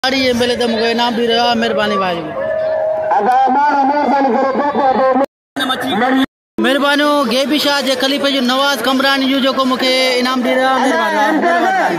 गाड़ी मिले तो मुझे इनाम भी रहा। मेहरबानी भाई, मेहरबानी। गेबी शाह जे खलीफे जो नवाज कमरानी जो को मुझे इनाम दी रहा। मेहरबानी।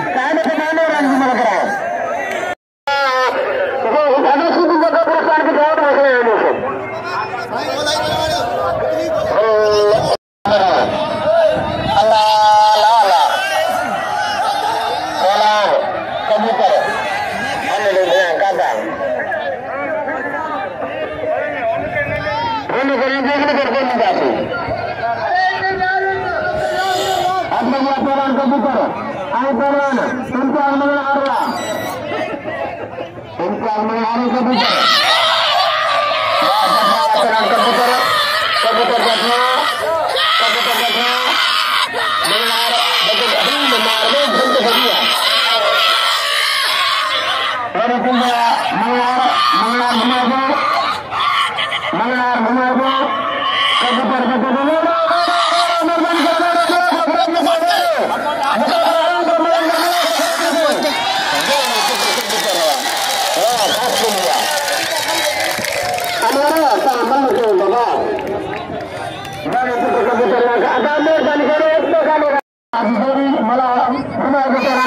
मला